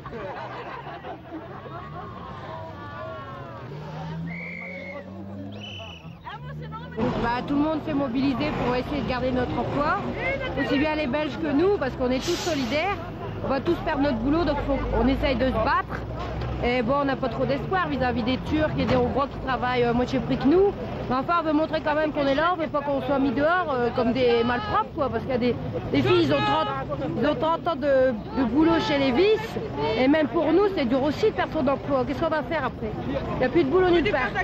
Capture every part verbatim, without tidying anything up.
Bah, tout le monde s'est mobilisé pour essayer de garder notre emploi, aussi bien les Belges que nous, parce qu'on est tous solidaires. On va tous perdre notre boulot, donc faut on essaye de se battre. Et bon, on n'a pas trop d'espoir vis-à-vis des Turcs et des Hongrois qui travaillent à moitié prix que nous. Mais enfin, on veut montrer quand même qu'on est là, on veut pas qu'on soit mis dehors euh, comme des malpropres, quoi. Parce qu'il y a des, des filles, ils ont trente, ils ont trente ans de, de boulot chez les vis. Et même pour nous, c'est dur aussi de perdre son emploi. Qu'est-ce qu'on va faire après? Il n'y a plus de boulot nulle part.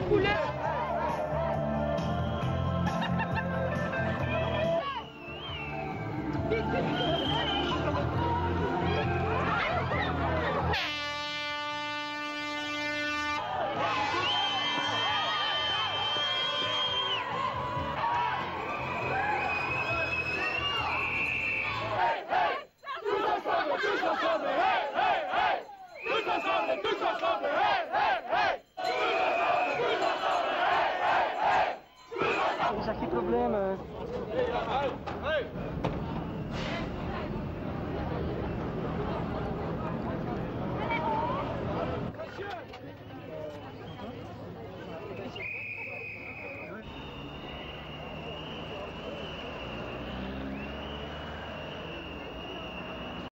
J'ai un petit problème.